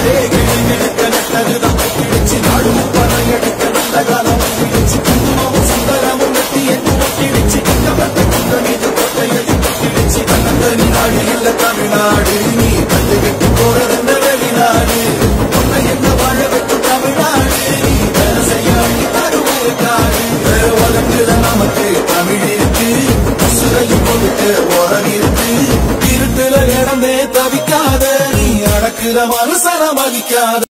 தமிழ்நாடு நீ கண்டுகிட்டு போறது வெளிநாடு உன்னை என்ன வாழ வைக்கும் தமிழ்நாடு நீ வேலை செய்ய தருவாரு உலகத்துல நமக்கு தமிழ் இருக்கு சுரையும் கொடுத்து உரம் இருக்கு இருட்டுல இடமே தவிக்காத நீ அடக்குற மனுஷன மதிக்காத